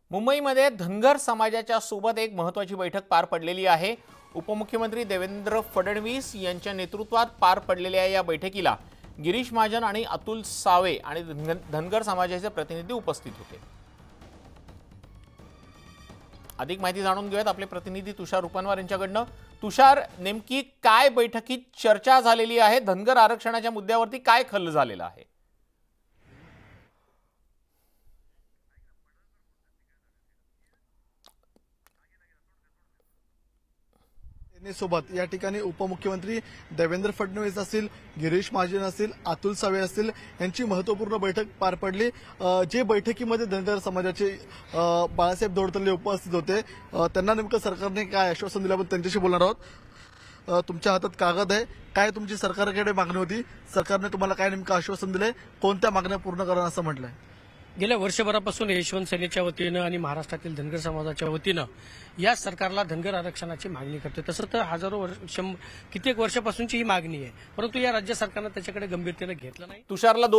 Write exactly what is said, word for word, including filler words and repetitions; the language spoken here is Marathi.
मुंबईमध्ये धनगर समाजाच्या सोबत एक महत्त्वाची बैठक पार पडलेली आहे। उपमुख्यमंत्री देवेंद्र फडणवीस यांच्या नेतृत्वात पार पडलेल्या या बैठकीला गिरीश महाजन आणि अतुल सावे आणि धनगर समाजाचे प्रतिनिधी उपस्थित होते। अधिक माहिती जाणून घेऊयात आपले प्रतिनिधी तुषार रुपनवार यांच्याकडून। तुषार, नेमकी काय बैठकीत चर्चा झालेली आहे? धनगर आरक्षणाच्या मुद्द्यावरती काय खल्ल झालेला आहे? सोबत या ठिकाणी उपमुख्यमंत्री देवेंद्र फडणवीस असतील, गिरीश महाजन असतील, अतुल सावे असतील यांची महत्त्वपूर्ण बैठक पार पडली। जे बैठकीमध्ये धनगर समाजाचे बाळासाहेब दोडतले उपस्थित होते, त्यांना नेमकं सरकारने काय आश्वासन दिल्याबद्दल त्यांच्याशी बोलणार आहोत। तुमच्या हातात कागद आहे, काय तुमची सरकारकडे मागणी होती? सरकारने तुम्हाला काय नेमकं आश्वासन दिले? कोणत्या मागण्या पूर्ण करा असं म्हटलंय? गेल्या वर्षभरापासून यशवंत सेनेच्या वतीनं आणि महाराष्ट्रातील धनगर समाजाच्या वतीनं या सरकारला धनगर आरक्षणाची मागणी करते। तसं तर हजारो वर्ष कित्येक वर्षापासूनची ही मागणी आहे, परंतु या राज्य सरकारनं त्याच्याकडे गंभीरतेने घेतलं नाही। तुषारला